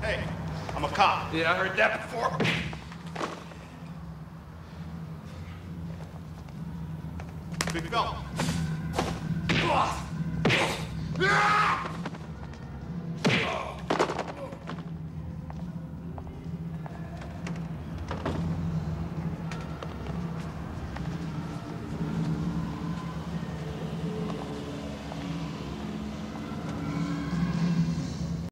Hey, I'm a cop. Yeah, I heard that before. Big fella. Ah!